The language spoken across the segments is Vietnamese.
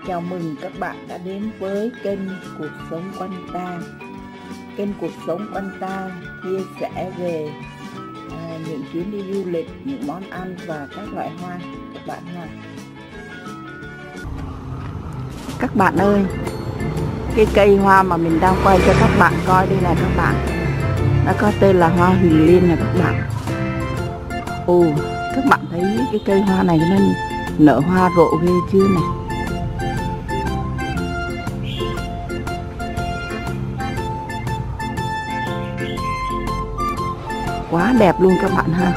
Chào mừng các bạn đã đến với kênh Cuộc Sống Quanh Ta. Kênh Cuộc Sống Quanh Ta chia sẻ về những chuyến đi du lịch, những món ăn và các loại hoa các bạn ha. Các bạn ơi, cái cây hoa mà mình đang quay cho các bạn coi đây này các bạn, nó có tên là hoa huyền liên này các bạn. Các bạn thấy cái cây hoa này nó nở hoa rộ ghê chưa này. Quá đẹp luôn các bạn ha.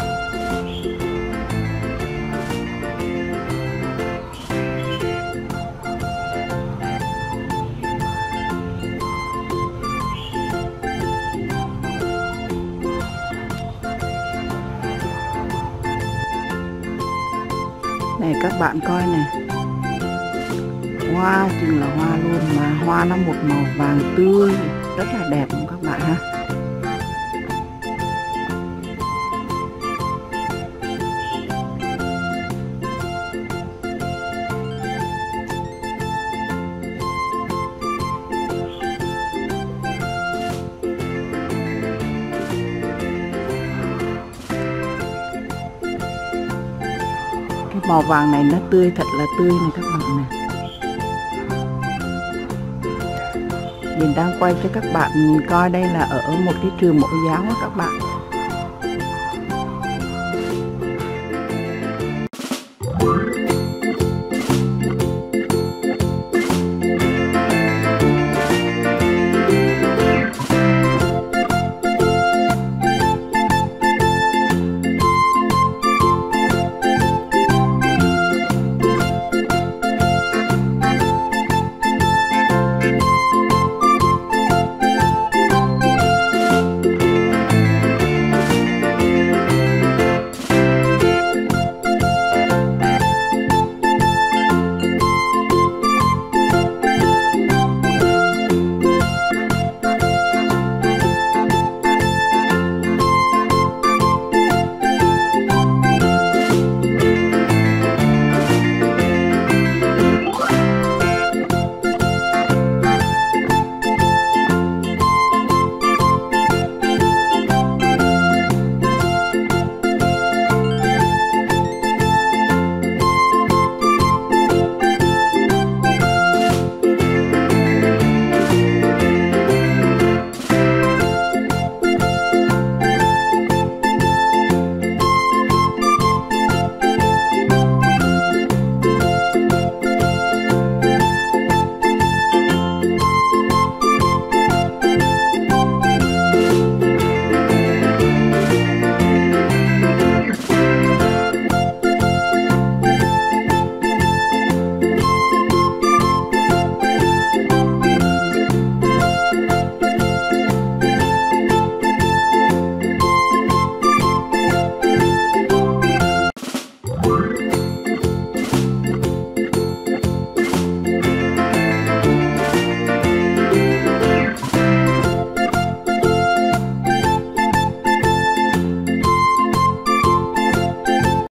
Này các bạn coi này, hoa chừng là hoa luôn mà hoa nó một màu vàng tươi rất là đẹp luôn các bạn ha. Cái màu vàng này nó tươi, thật là tươi này các bạn này. Mình đang quay cho các bạn coi đây là ở một cái trường mẫu giáo đó các bạn.